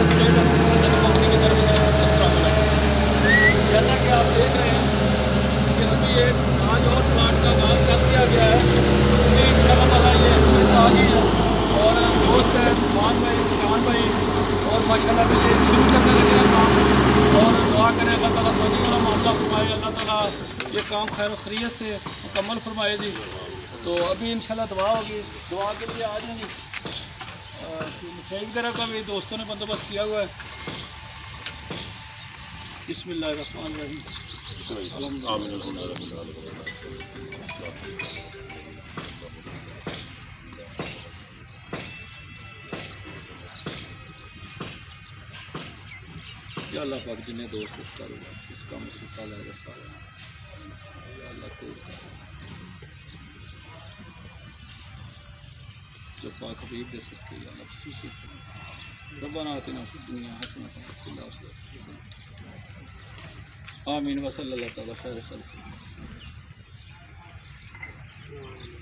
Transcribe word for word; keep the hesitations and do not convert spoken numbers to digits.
State company की तरफ से अस्सलाम वालेकुम। जैसा कि आप देख रहे हैं कि अभी एक आज और प्लांट का आगाज़ कर दिया गया है। अभी इंशाअल्लाह ये एक्सपेंट आ गई है और दोस्त हैं मान भाई, शान भाई और माशाल्लाह से ये शुरू करने लगे हैं काम। और दुआ करें अल्लाह ताला सऊदी वाला मामला फरमाए, अल्लाह ताला ये काम खैर खैरियत से मुकम्मल फरमाए जी। तो अभी इंशाल्लाह दुआ होगी, दुआ के लिए आ जाएंगे। मिठाई वगैरह का भी दोस्तों ने बंदोबस्त किया हुआ है। बिस्मिल्लाहिर्रहमानिर्रहीम। या अल्लाह पाक जिन्हें दोस्त इस कारोबार इस काम में हिस्सा लेगा सारा या अल्लाह को जो पाक हबीब दे सकते या अल्लाह खुसूसी रब्बाना आतिना फिद दुनिया हसनतन व फिल आखिरति हसनतन आमीन व सल्लल्लाहु तआला खैर खल्क़िही।